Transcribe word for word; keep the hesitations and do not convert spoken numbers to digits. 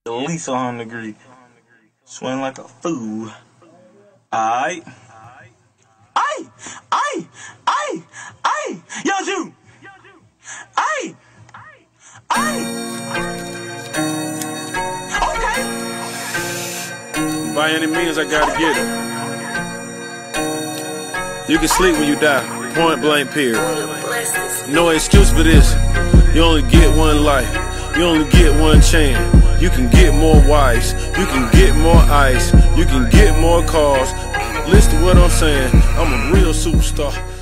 At least a hundred degrees. Sweating like a fool. Alright. Aye! Aye! Aye! Aye! Yo, you! Aye! Aye! Okay! By any means, I gotta get it. You can sleep when you die. Point blank, period. No excuse for this. You only get one life. You only get one chance. You can get more wives. You can get more ice. You can get more cars. Listen to what I'm saying. I'm a real superstar.